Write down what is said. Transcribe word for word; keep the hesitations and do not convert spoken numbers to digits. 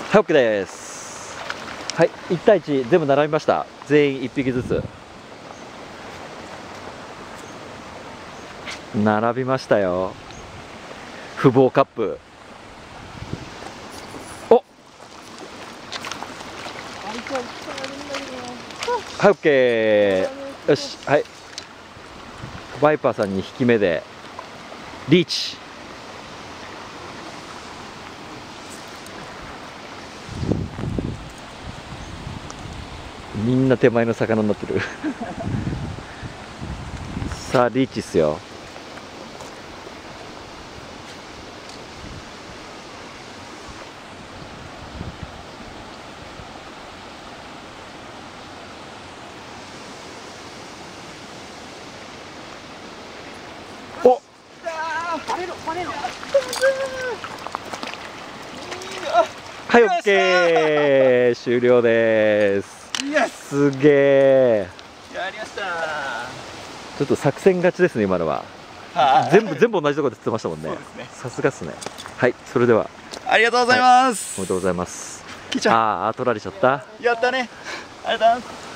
はい、 OK です。はい、いち対いち全部並びました。全員いっぴきずつ並びましたよ。不防カップ。お、はい、 OK。 よし、はい、ワイパーさんに引き目でリーチ。みんな手前の魚になってるさあリーチっすよ。お、はい、 OK 終了です。すげえ、 やりました。 ちょっと作戦勝ちですね今のは。全部全部同じところで釣ってましたもんね。さすがっすね。はい、それではありがとうございます。 おめでとうございます。 キーちゃん、 ああ、取られちゃった。 やったね。ありがとうございます。